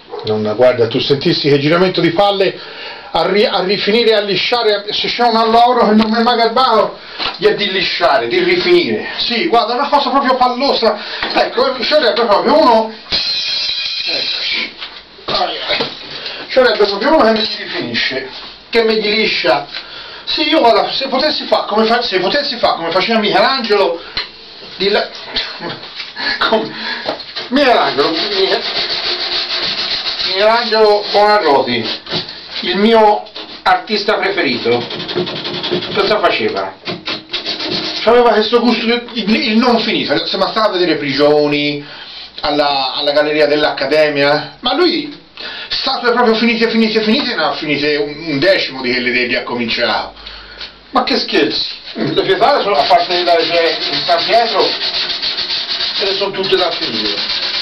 Guarda, tu sentissi che giramento di palle a rifinire, a lisciare, se c'è un alloro che non mi è mai garbato, di lisciare, di rifinire. Sì, guarda, una cosa proprio pallosa. Ecco, ci sarebbe proprio uno. Eccoci. Ci sarebbe proprio uno che mi rifinisce, che mi liscia. Sì, io guarda, se potessi fare come faceva Michelangelo, Michelangelo Buonarroti, il mio artista preferito, cosa faceva? Aveva questo gusto il non finito, se ma stava a vedere Prigioni alla galleria dell'Accademia, ma lui statue proprio finite, ne ha finite un decimo di quelle degli ha cominciato. Ma che scherzi! Le Pietà sono, a parte di San Pietro, sono tutte da finire.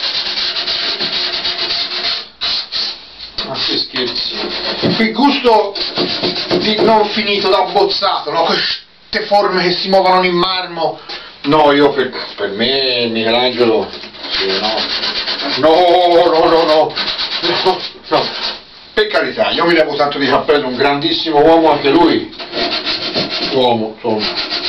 Ma che scherzi! Il gusto di non finito, da abbozzato, no? Queste forme che si muovono in marmo. No, io per me Michelangelo, sì, no. Per carità, io mi levo tanto di cappello, un grandissimo uomo anche lui. Uomo, insomma.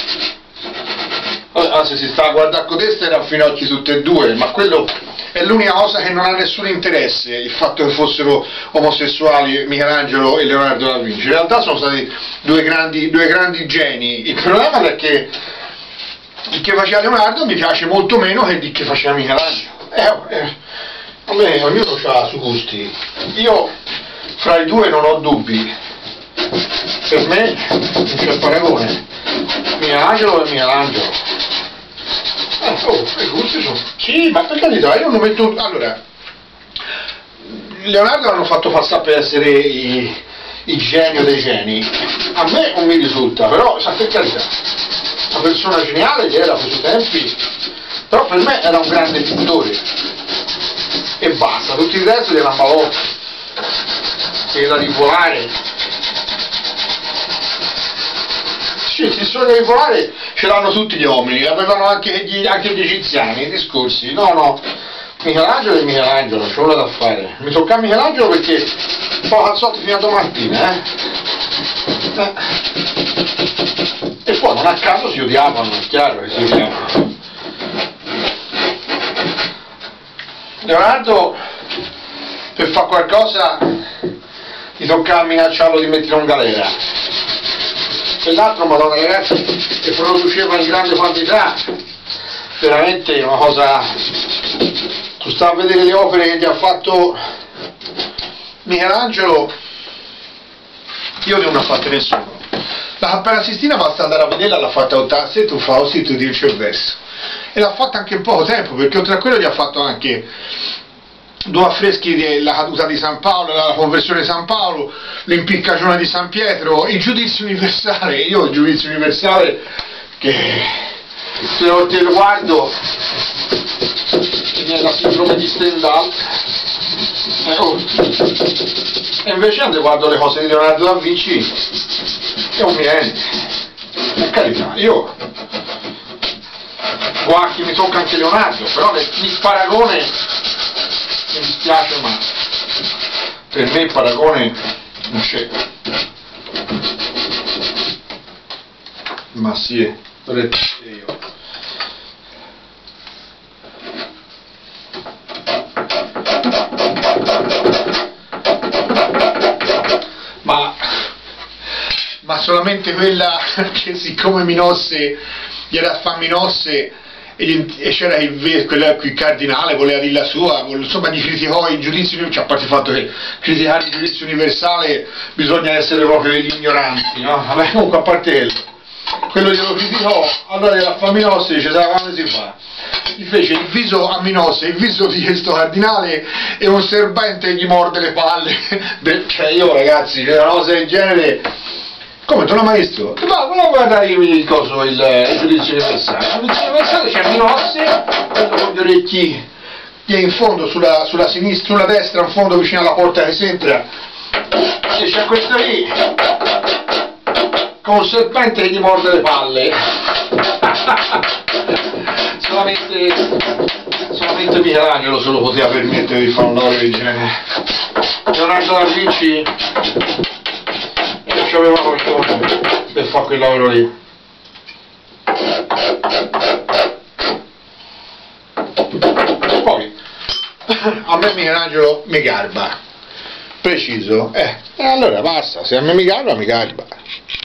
Anzi, si sta a guardare a codesta e raffinocchi tutte e due, ma quello è l'unica cosa che non ha nessun interesse, il fatto che fossero omosessuali Michelangelo e Leonardo da Vinci. In realtà sono stati due grandi geni. Il problema è che il che faceva Leonardo mi piace molto meno che il che faceva Michelangelo. A me ognuno ha i suoi gusti. Io fra i due non ho dubbi. Per me non c'è paragone. Michelangelo è Michelangelo. I gusti sono. Sì, ma per carità, io non metto. Allora, Leonardo l'hanno fatto passare per essere il genio dei geni. A me non mi risulta, però, sa, per carità, una persona geniale che era per i suoi tempi, però per me era un grande pittore. E basta, tutto il resto della balocca, era di volare. Sì, il sogno di volare ce l'hanno tutti gli uomini, avevano anche gli egiziani, i discorsi. No, Michelangelo è Michelangelo, c'è nulla da fare. Mi tocca a Michelangelo perché un po' cazzotti fino a domattina, E poi non a caso si odiavano, è chiaro che si odiavano. Leonardo, per fare qualcosa, gli tocca minacciarlo di mettere in galera. E l'altro, madonna ragazzi, che produceva in grande quantità, veramente una cosa. Tu stai a vedere le opere che gli ha fatto Michelangelo, io non ne ho fatte nessuno. La Cappella Sistina basta andare a vederla, l'ha fatta 80, tu Fausti, tu dici il verso. E l'ha fatta anche in poco tempo, perché oltre a quello gli ha fatto anche due affreschi della caduta di San Paolo, la conversione di San Paolo, l'impiccagione di San Pietro, il giudizio universale. Io il giudizio universale, che se lo guardo mi viene la sindrome di Stendhal, e invece quando guardo le cose di Leonardo da Vinci è un viene, per carità. Io guardi, mi tocca anche Leonardo, però il paragone mi dispiace, ma per me il paragone non c'è. Ma sì, dovrei dire io. Ma solamente quella che siccome Minosse gli era a fare Minosse e c'era il cardinale, voleva dire la sua, insomma gli criticò il giudizio, cioè, a parte il fatto che criticare il giudizio universale bisogna essere proprio degli ignoranti, no? Vabbè, comunque a parte quello glielo criticò, allora gliela fa Minosse e dice, sai come si fa? Gli fece il viso a Minosse, il viso di questo cardinale, e un serpente gli morde le palle. Cioè io ragazzi, una cosa del genere. Come, tu l'hai mai visto? Ma volevo guardare il coso, il giudizio universale. Il giudizio universale c'è Minosse, quello con gli orecchi, che è in fondo, sulla sinistra, sulla destra, in fondo vicino alla porta che si entra, e c'è questo lì, con un serpente che gli morde le palle. solamente solamente Michelangelo se lo poteva permettere di fare un lavoro del genere. Leonardo da Vinci ci aveva qualcosa per fare quel lavoro lì. Poi a me Michelangelo mi garba, preciso, e allora basta, se a me mi garba, mi garba.